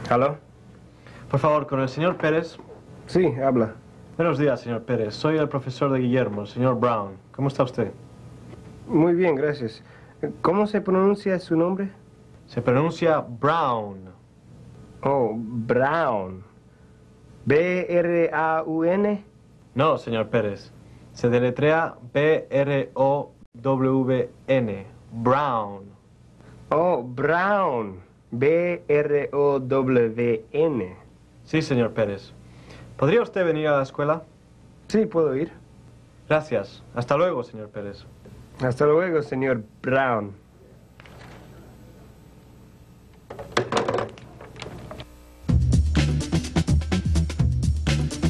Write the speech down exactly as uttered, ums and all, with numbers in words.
¿Aló? Por favor, con el señor Pérez. Sí, habla. Buenos días, señor Pérez. Soy el profesor de Guillermo, el señor Brown. ¿Cómo está usted? Muy bien, gracias. ¿Cómo se pronuncia su nombre? Se pronuncia Brown. Oh, Brown. ¿B R A U N? No, señor Pérez. Se deletrea B R O W N. Brown. Oh, Brown. B R O W N. Sí, señor Pérez. ¿Podría usted venir a la escuela? Sí, puedo ir. Gracias. Hasta luego, señor Pérez. Hasta luego, señor Brown.